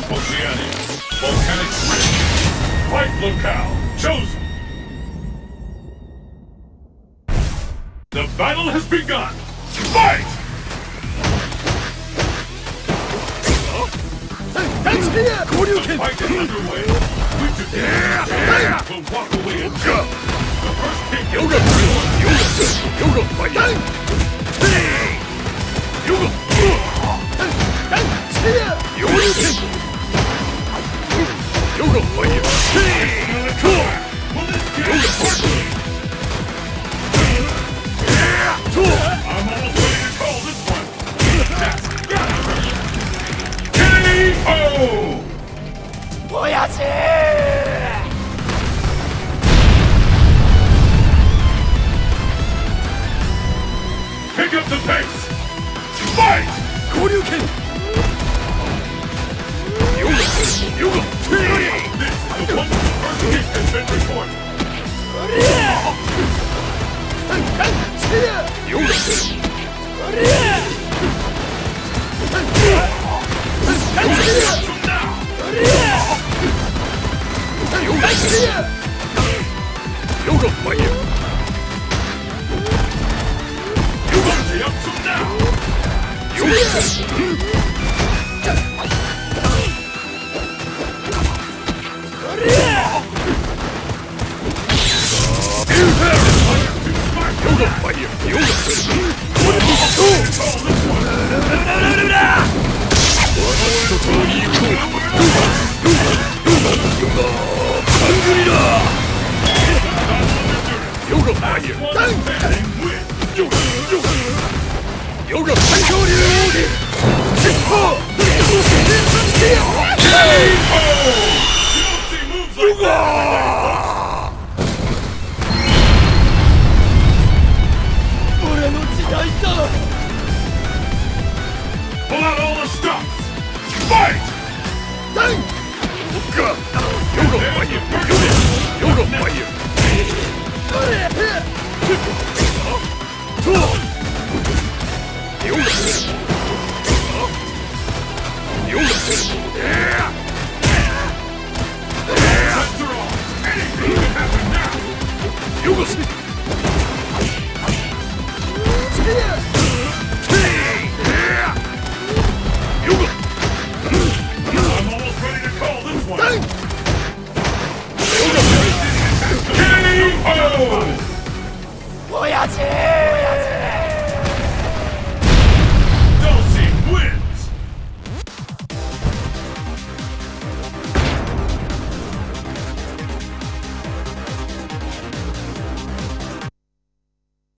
Oceanic. Volcanic rift. Fight locale chosen. The battle has begun. Fight! That's here! The fight is underway. Which of you will walk away and go? The first kick is Yoga! Fight! Yoga! That's here! Yoga fight! I'm almost ready to call this one. That's gotta hurt. KO! Pick up the pace! Fight! Goryuken! Yoga! This is the one the first kick has been recorded. That's here! Yoga! That's here! From now! That's here! Yoga fight! Stay up from now! Pull out all the stops! Fight! After all, anything can happen now!